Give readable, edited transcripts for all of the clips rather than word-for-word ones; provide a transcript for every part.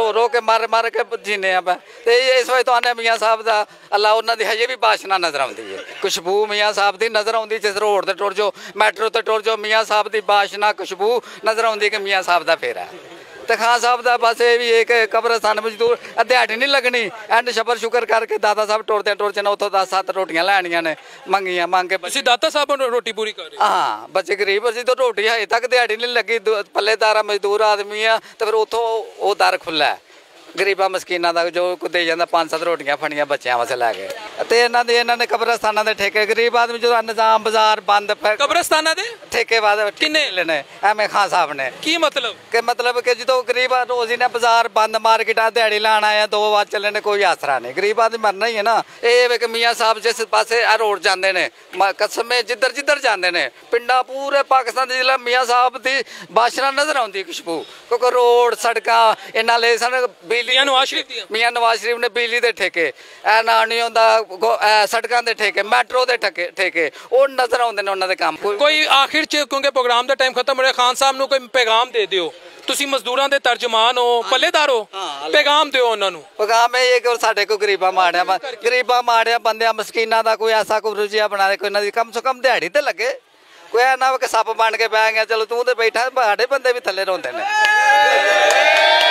रो के मार के जीने आप तो इस वजह तो आने मियाँ साहब का अल्लाह उन्होंने हजे भी बाशना नज़र आती है खुशबू मियाँ साहब की नज़र आती जिस रोड से टुर जाओ मैट्रो से टुर जाओ मियाँ साहब की बाशना खुशबू नज़र आती कि मियाँ साहब का फेरा तो खान साहब का बस ये भी एक कब्रस्तान मजदूर दिहाड़ी नहीं लगनी एंड शबर शुकर करके दादा साहब टुरते टुरते ने उतों 10-7 रोटियां लैनियां ने मंगियां मंग के दादा साहब रोटी पूरी कर हाँ बच्चे गरीब असी तो रोटी हजे तक दिहाड़ी नहीं लगी पल्लेदारा मजदूर आदमी आ तो फिर उतों वो दर खुला है गरीबा मस्कीना का जो दे जाता 5-7 रोटियां फड़ियां बच्चों वास्ते लैके तो इन्होंने कब्रस्ताना के ठेके गरीब आदमी जो निजाम बाजार बंद कब्रस्ताना दे ठेके बाद किन्ने लेने एम खान साहब ने की मतलब कि जो गरीब रोज ही ने बाजार बंद मार्केट दिहाड़ी लाना है 2 बार चलने ने कोई आसरा नहीं गरीब आदमी मरना ही है ना ये मियाँ साहब जिस पासे रोड जाते हैं कसमे जिधर जिधर जाते हैं पिंडा पूरे पाकिस्तान के जिला मियाँ साहब की बाशना नजर आती खुशबू क्योंकि रोड सड़क इन्ना सन मियाँ नवाज शरीफ ने बिजली के ठेके ना नहीं होंदा सड़कों के ठेके मैट्रो के ठेके वो नजर आते हैं उन्होंने काम कोई आखिर च क्योंकि प्रोग्राम का टाइम खत्म हो रहा खान साहब को पैगाम दे दिओ तुसी मजदूरां दे तर्जमान हो पल्लेदार हो पैगाम दिओ उन्हां नूं पैगाम ये कि साडे को गरीबा माड़िया बंदियां मस्कीनां दा कोई ऐसा कोई रुजिया बना दे कोई इन्हां दी कम से कम दिहाड़ी ते लगे कोई ना कि सप बन के बह गया चलो तू तो बैठा साडे बंदे भी थल्ले रोंदे ने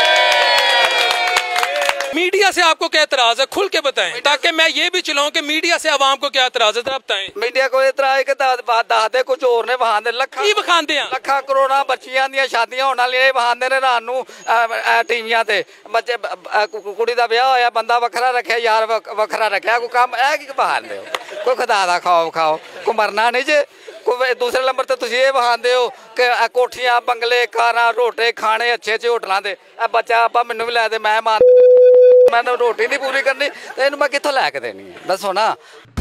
मीडिया से आपको क्या एतराज है खुल के बताएं ताकि मैं ये भी चलाऊं कि मीडिया से आवाम को क्या एतराज है बताएं मीडिया को एतराज है कि दसदे कुछ होर ने वहांदे लखा करोड़ां बच्चियां दी शादियां होने वाली वहांदे ने रात नूं टीवियां ते बच्चे कुड़ी दा ब्याह होया बंदा वखरा रखिया यार वखरा रखिया कोई काम है कि बहांदे हो कोई खुदा दा खाओ कोई मरना नहीं जे कोई दूसरे नंबर तो तुम ये वहांदे हो कि कोठियां बंगले कारां रोटे खाने अच्छे होटलों के बच्चा आप मैनू भी लै दे मैं रोटी नहीं पूरी करनी तो इन्हूं मैं कित्थों लैके देनी है दसो ना।